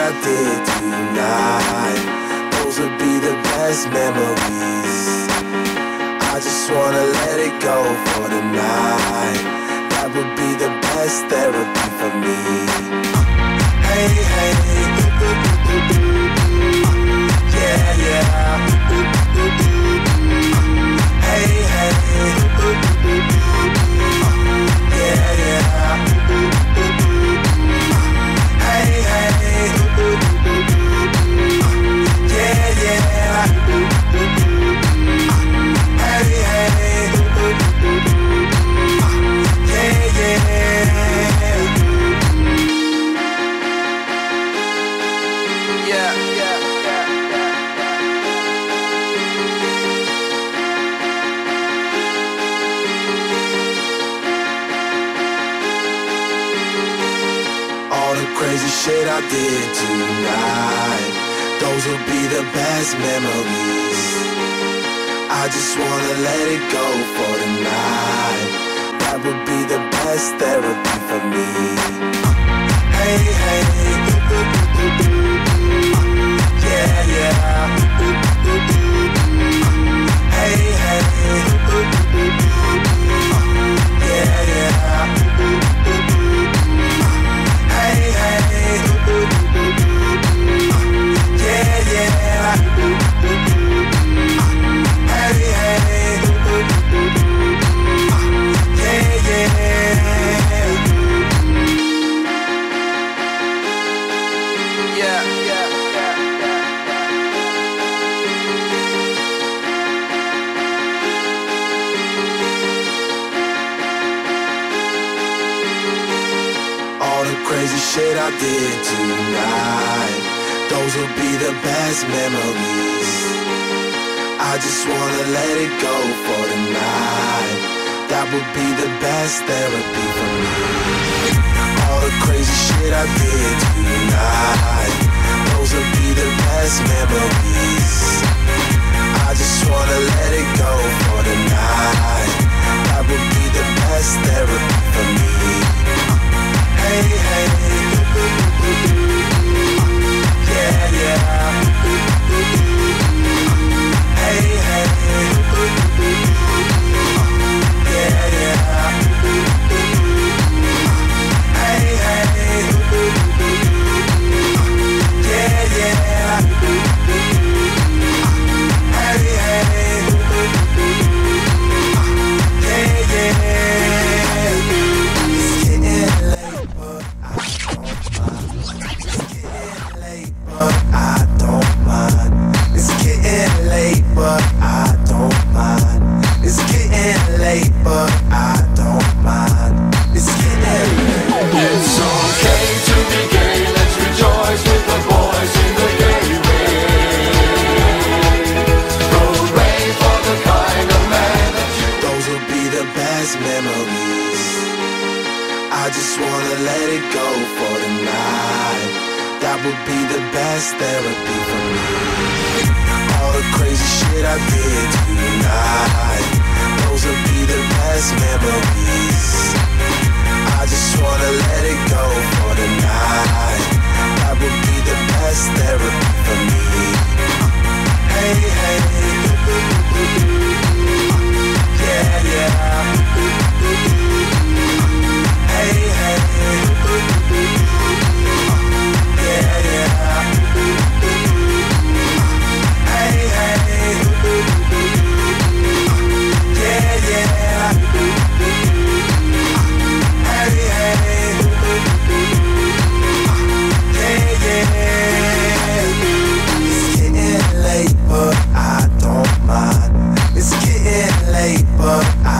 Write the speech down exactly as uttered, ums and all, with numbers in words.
I did tonight, those would be the best memories. I just wanna let it go for the night. That would be the best therapy for me. Hey, hey, yeah, yeah. Hey, hey, yeah, yeah. Hey, hey, yeah, yeah. Hey, hey, yeah, yeah. Yeah, yeah, yeah, yeah. All the crazy shit I did tonight, those will be the best memories. I just wanna let it go for the night. That would be the best therapy for me. Hey, hey, yeah, yeah. Hey, hey, yeah, yeah. Hey, hey, yeah, yeah. Hey, hey, yeah, yeah. Yeah, yeah, yeah, yeah. All the crazy shit I did tonight, those will be the best memories. I just wanna let it go for the night. That would be the best therapy for me. All the crazy shit I did tonight, those will be the best memories. I just wanna let it go for the night. That would be the best therapy for me. Hey, hey, yeah, yeah. Hey, hey, yeah, yeah. Hey, hey, yeah, yeah. Hey, hey, yeah, yeah. It's getting late, but I don't mind. It's getting late, but I don't mind. It's getting late, but I don't mind. It's getting late, but I don't mind. It's getting late. It's okay to be gay. Let's rejoice with the boys in the gay ring. Hooray for the kind of man that you. Those will be the best memories. I just wanna let it go for the night. That would be the best therapy for me. All the crazy shit I did tonight, those will be the best memories. I just wanna let it go for the night. That would be the best therapy for me. Hey, hey, yeah, yeah. Hey, hey, yeah, yeah. Hey, hey, yeah, yeah. Hey, hey, yeah, yeah. It's getting late, but I don't mind. It's getting late, but I